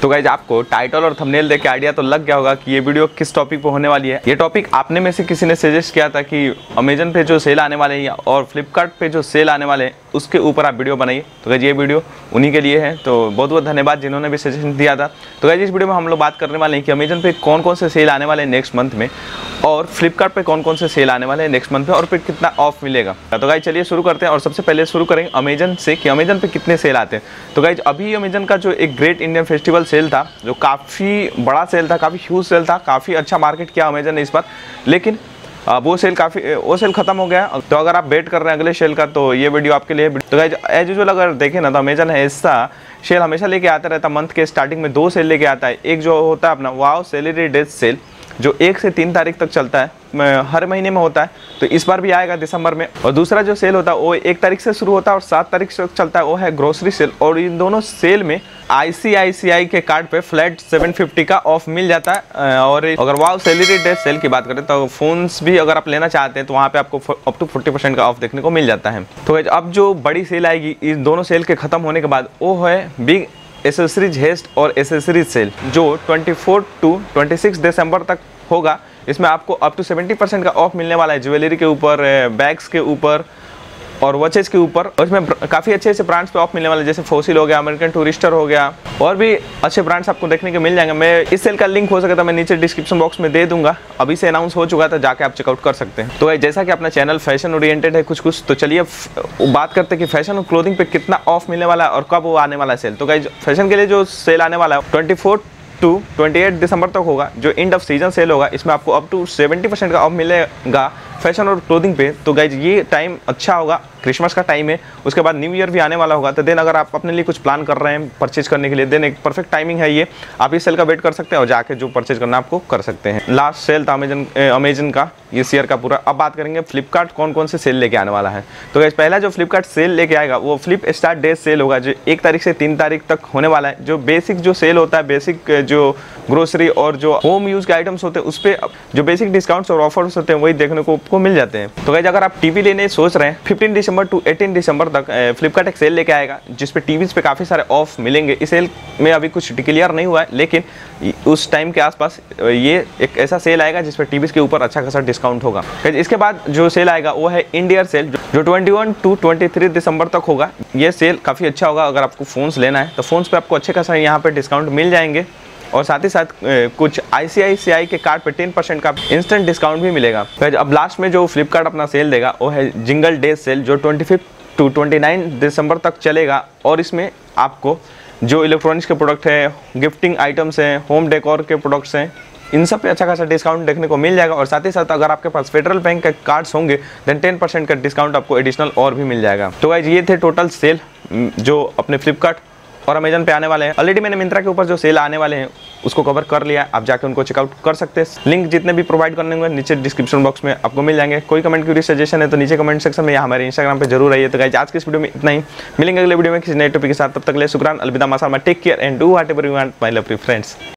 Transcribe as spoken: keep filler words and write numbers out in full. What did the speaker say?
तो गाइज आपको टाइटल और थंबनेल देख के आइडिया तो लग गया होगा कि ये वीडियो किस टॉपिक पे होने वाली है। ये टॉपिक आपने में से किसी ने सजेस्ट किया था कि अमेजन पे जो सेल आने वाले हैं और फ्लिपकार्ट पे जो सेल आने वाले हैं उसके ऊपर आप वीडियो बनाइए। तो गाइज ये वीडियो उन्हीं के लिए है, तो बहुत बहुत धन्यवाद जिन्होंने भी सजेशन दिया था। तो गाइज इस वीडियो में हम लोग बात करने वाले हैं कि अमेजन पे कौन कौन से सेल आने वाले हैं नेक्स्ट मंथ में, और फ्लिपकार्ट पे कौन कौन से सेल आने वाले हैं नेक्स्ट मंथ में, और फिर कितना ऑफ मिलेगा। तो गाइज चलिए शुरू करते हैं, और सबसे पहले शुरू करेंगे अमेजन से कि अमेजन पे कितने सेल आते हैं। तो गाइज अभी अमेजन का जो एक ग्रेट इंडियन फेस्टिवल सेल था, जो काफ़ी बड़ा सेल था, काफ़ी ह्यूज सेल था, काफ़ी अच्छा मार्केट किया अमेजन ने इस बार, लेकिन वो सेल काफ़ी वो सेल खत्म हो गया। तो अगर आप वेट कर रहे हैं अगले सेल का तो ये वीडियो आपके लिए। तो गाइज एज यूजुअल अगर देखें ना तो अमेजन है ऐसा सेल हमेशा लेके आता रहता, मंथ के स्टार्टिंग में दो सेल लेके आता है। एक जो होता है अपना वाओ सैलरी डेज सेल जो एक से तीन तारीख तक चलता है, हर महीने में होता है, तो इस बार भी आएगा दिसंबर में। और दूसरा जो सेल होता है वो एक तारीख से शुरू होता है और सात तारीख से चलता है, वो है ग्रोसरी सेल। और इन दोनों सेल में आई सी आई सी आई के कार्ड पे फ्लैट सेवन फिफ्टी का ऑफ मिल जाता है। और अगर वाओ सैलरी डे सेल की बात करें तो फोन्स भी अगर आप लेना चाहते हैं तो वहाँ पे आपको अप टू फोर्टी परसेंट का ऑफ देखने को मिल जाता है। तो अब जो बड़ी सेल आएगी इन दोनों सेल के खत्म होने के बाद, वो है बिग एसेसरीज हेस्ट और एसेसरीज सेल, जो twenty four to twenty six दिसंबर तक होगा। इसमें आपको अप टू सेवेंटी परसेंट का ऑफ मिलने वाला है ज्वेलरी के ऊपर, बैग्स के ऊपर और वॉचेस के ऊपर। और इसमें काफ़ी अच्छे अच्छे ब्रांड्स पे ऑफ मिलने वाले, जैसे फोसिल हो गया, अमेरिकन टूरिस्टर हो गया, और भी अच्छे ब्रांड्स आपको देखने के मिल जाएंगे। मैं इस सेल का लिंक हो सके तो मैं नीचे डिस्क्रिप्शन बॉक्स में दे दूंगा, अभी से अनाउंस हो चुका था, जाके आप चेकआउट कर सकते हैं। तो जैसा कि अपना चैनल फैशन ओरिएंटेड है कुछ कुछ, तो चलिए बात करते हैं कि फैशन और क्लोथिंग पे कितना ऑफ मिलने वाला है और कब वो आने वाला है सेल। तो गाइस फैशन के लिए जो सेल आने वाला है twenty four to twenty eight दिसंबर तक होगा, जो एंड ऑफ सीजन सेल होगा। इसमें आपको अप टू सेवेंटी परसेंट का ऑफ मिलेगा फैशन और क्लोथिंग पे। तो गाइज ये टाइम अच्छा होगा, क्रिसमस का टाइम है, उसके बाद न्यू ईयर भी आने वाला होगा। तो देन अगर आप अपने लिए कुछ प्लान कर रहे हैं परचेज करने के लिए, देन एक परफेक्ट टाइमिंग है ये। आप इस सेल का वेट कर सकते हैं और जाके जो परचेज करना आपको कर सकते हैं। लास्ट सेल था अमेजन अमेजन का इस ईयर का पूरा। अब बात करेंगे फ्लिपकार्ट कौन कौन से सेल लेके आने वाला है। तो गाइज पहला जो फ्लिपकार्ट सेल लेके आएगा वो फ्लिप स्टार्ट डे सेल होगा, जो एक तारीख से तीन तारीख तक होने वाला है। जो बेसिक जो सेल होता है, बेसिक जो ग्रोसरी और जो होम यूज के आइटम्स होते हैं उस पर जो बेसिक डिस्काउंट्स और ऑफर्स होते हैं वही देखने को आपको मिल जाते हैं। तो गाइज अगर आप टीवी लेने सोच रहे हैं, फिफ्टीन दिसंबर टू एटीन दिसंबर तक फ्लिपकार्ट एक सेल लेके आएगा जिसपे टीवीज पे काफ़ी सारे ऑफ मिलेंगे। इस सेल में अभी कुछ डिक्लेयर नहीं हुआ है, लेकिन उस टाइम के आसपास ये एक ऐसा सेल आएगा जिसपे टीवीज के ऊपर अच्छा खासा डिस्काउंट होगा। इसके बाद जो सेल आएगा वो है इंडिया सेल, जो twenty one to twenty three दिसंबर तक होगा। ये सेल काफ़ी अच्छा होगा। अगर आपको फोन्स लेना है तो फोन्स पे आपको अच्छे खासा यहाँ पे डिस्काउंट मिल जाएंगे, और साथ ही साथ कुछ आई सी आई सी आई के कार्ड पे टेन परसेंट का इंस्टेंट डिस्काउंट भी मिलेगा। अब लास्ट में जो फ्लिपकार्ट अपना सेल देगा वो है जिंगल डे सेल, जो twenty fifth to twenty nine दिसंबर तक चलेगा। और इसमें आपको जो इलेक्ट्रॉनिक्स के प्रोडक्ट है, गिफ्टिंग आइटम्स हैं, होम डेकोर के प्रोडक्ट्स हैं, इन सब पे अच्छा खासा डिस्काउंट देखने को मिल जाएगा। और साथ ही साथ अगर आपके पास फेडरल बैंक के कार्ड्स होंगे देन टेन परसेंट का डिस्काउंट आपको एडिशनल और भी मिल जाएगा। तो गाइस ये थे टोटल सेल जो अपने फ्लिपकार्ट और अमेजन पे आने वाले हैं। ऑलरेडी मैंने मिंत्रा के ऊपर जो सेल आने वाले हैं उसको कवर कर लिया, आप जाके उनको चेकआउट कर सकते हैं। लिंक जितने भी प्रोवाइड करने होंगे नीचे डिस्क्रिप्शन बॉक्स में आपको मिल जाएंगे। कोई कमेंट क्यूरी सजेशन है तो नीचे कमेंट सेक्शन में या हमारे इंस्टाग्राम पे जरूर आइए। तो गाइस आज के इस वीडियो में इतना ही, मिलेंगे अगले वीडियो में किसी नए टॉपिक के साथ। तब तक ले शुक्रान, अलविदा, माशाअल्लाह, take care and do whatever you want my lovely friends.